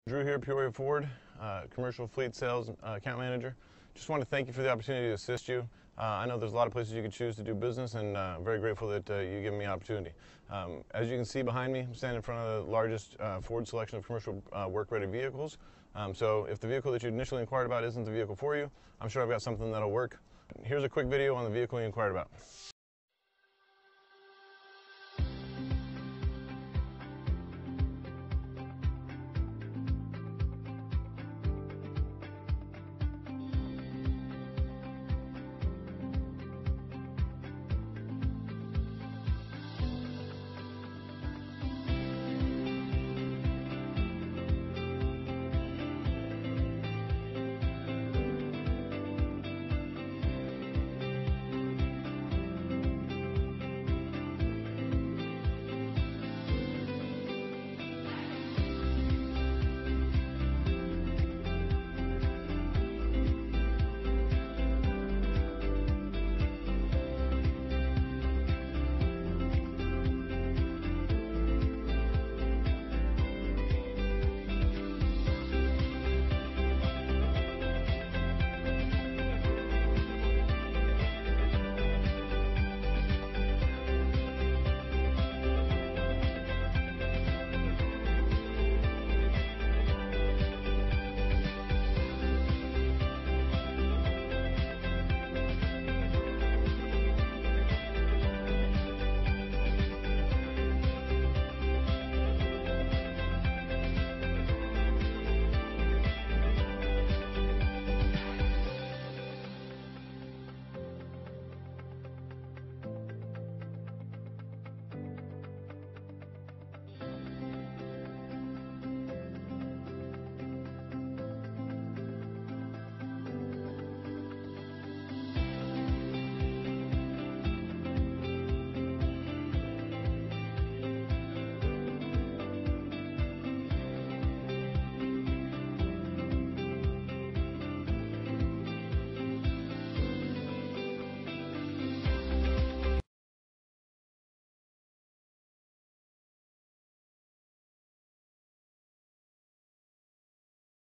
Drew here, Peoria Ford, commercial fleet sales account manager. Just want to thank you for the opportunity to assist you. I know there's a lot of places you could choose to do business, and I'm very grateful that you give me the opportunity. As you can see behind me, I'm standing in front of the largest Ford selection of commercial work-ready vehicles. So if the vehicle that you initially inquired about isn't the vehicle for you, I'm sure I've got something that'll work. Here's a quick video on the vehicle you inquired about.